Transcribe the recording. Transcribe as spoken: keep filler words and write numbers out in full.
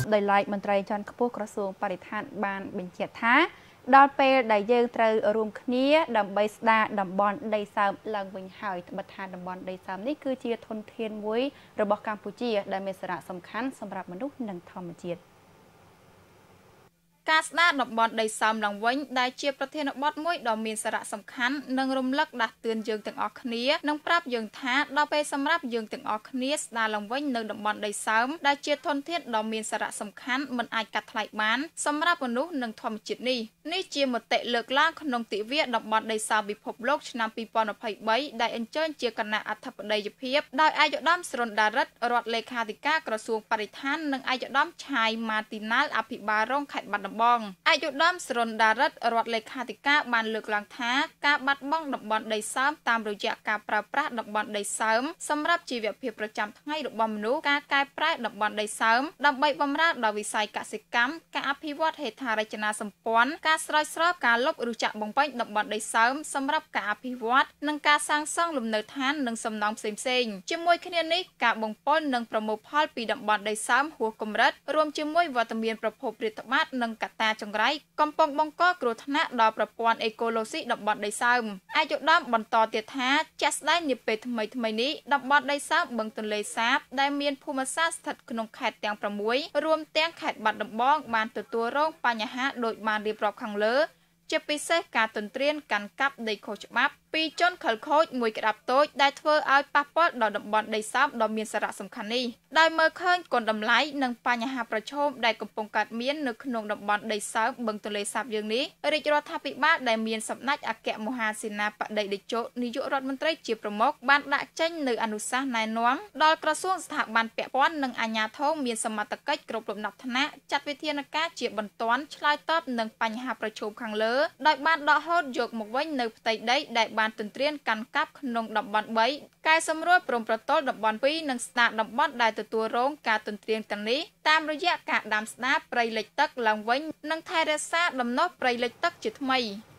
ដោយឡែកមន្ត្រីជាន់ខ្ពស់ក្រសួងបរិស្ថានបានបញ្ជាក់ថាដល់ពេលដែលយើងត្រូវរួមគ្នាដើម្បីស្ដារតំបន់ដីសើមឡើងវិញហើយត្បិតថាតំបន់ដីសើមនេះគឺជាធនធានមួយរបស់កម្ពុជាដែលមានសារៈសំខាន់សម្រាប់មនុស្សនិងធម្មជាតិការស្ដារតំបន់ដីសើមឡើងវិញដែលជាប្រធានបទមួយដ៏មានសារៈសំខាន់និងរំលឹកដាស់តឿនយើងទាំងអស់គ្នានិងប្រាប់យើងថាដល់ពេលសម្រាប់យើងទាំងអស់គ្នាស្ដារឡើងវិញនៅតំបន់ដីសើមដែលជាធនធានដ៏មានសារៈសំខាន់មិនអាចកាត់ថ្លៃបានសម្រាប់មនុស្សនិងធម្មជាតិនេះនេះជាមតិលើកឡើងក្នុងទិវាតំបន់ដីសើមពិភពលោកឆ្នាំពីរពាន់ម្ភៃបីដែលអញ្ជើញជាគណៈអធិបតីភាពដោយឯកឧត្តមសុរណ្ដារិទ្ធរដ្ឋលេខាធិការក្រសួងបរិស្ថាននិងឯកឧត្តមឆាយម៉ាទីណាល់អភិបាលរងខេត្តបាត់ដំបងឯកឧត្តមសុរណ្ដារិទ្ធរដ្ឋលេខាធិការបានលើកឡើងថាការបាត់បង់តំបន់ដីសើមតាមរយៈការប្រើប្រាស់តំបន់ដីសើមសម្រាប់ជីវភាពប្រចាំថ្ងៃរបស់មនុស្សការកែប្រែតំបន់ដីសើមដើម្បីបម្រើដល់វិស័យកសិកម្មការអភិវឌ្ឍហេដ្ឋារចនាសម្ព័ន្ធការស្រោចស្រពការលុបឬចាក់បំពេញតំបន់ដីសើមសម្រាប់ការអភិវឌ្ឍនិងការសាងសង់លំនៅឋាននិងសំណង់ផ្សេងៗជាមួយគ្នានេះការបំពុលនិងប្រមូលផលពីតំបន់ដីសើមហួសកម្រិតរួមជាមួយវត្តមានប្រភពរាតត្បាតនិងកត្តាចង្រៃកំពុងបង្កគ្រោះថ្នាក់ដល់ប្រព័ន្ធអេកូឡូស៊ីតំបន់ដីសើមឯកឧត្តមបន្តទៀតថាជាក់ស្ដែងនាពេលថ្មីថ្មីនេះតំបន់ដីសើមបឹងទន្លេសាបដែលមានភូមិសាស្ត្រស្ថិតក្នុងខេត្តទាំងប្រាំមួយរួមទាំងខេត្តបាត់ដំបងបានទទួលរងបញ្ហាដោយបានរៀបរាប់ខាងលើជាពិសេសការទន្ទ្រានកាន់កាប់ដីខុសច្បាប់ពីជនខិលខូចមួយក្តាប់តូចដែលធ្វើឲ្យប៉ះពាល់ដល់តំបន់ដីសើមដ៏មានសារៈសំខាន់នេះដោយមើលឃើញគុណតម្លៃនិងបញ្ហាប្រឈមដែលកំពុងកើតមាននៅក្នុងតំបន់ដីសើមបឹងទន្លេសាបយើងនេះរាជរដ្ឋាភិបាលដែលមានសម្ដេចអគ្គមហាសេនាបតីតេជោនាយករដ្ឋមន្ត្រីជាប្រមុខបានដាក់ចេញនូវអនុសាសន៍ណែនាំដល់ក្រសួងស្ថាប័នពាក់ព័ន្ធនិងអាជ្ញាធរមានសមត្ថកិច្ចគ្រប់លំដាប់ថ្នាក់ចាត់វិធានការជាបន្ទាន់ឆ្លើយតបនឹងបញ្ហាប្រឈមខាងលើដោយបានដកហូតយកមកវិញនៅផ្ទៃដីដែលបានទន្ទ្រានកាន់កាប់ក្នុងតំបន់បីកែសម្រួលព្រំប្រទល់តំបន់ពីរនិងស្ដារតំបន់ដែលទទួលរងការទន្ទ្រានទាំងនេះតាមរយៈការដាំស្ដារព្រៃលិចទឹកឡើងវិញនិងថែរក្សាដំណោះព្រៃលិចទឹកជាថ្មី